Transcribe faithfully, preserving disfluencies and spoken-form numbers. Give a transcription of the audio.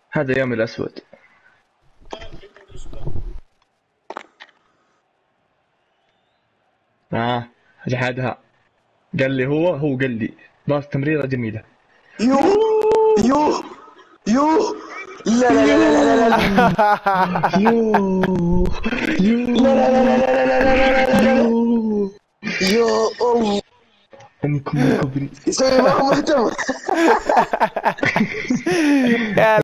هذا يوم الأسود. آه جحدها. قال لي هو هو قال لي باص تمريرة جميلة. يو يو يو لا لا لا لا لا لا يو يو لا لا لا لا لا لا لا لا لا لا يو يا الله أمكم الكبري. يسوي مرة مهتم.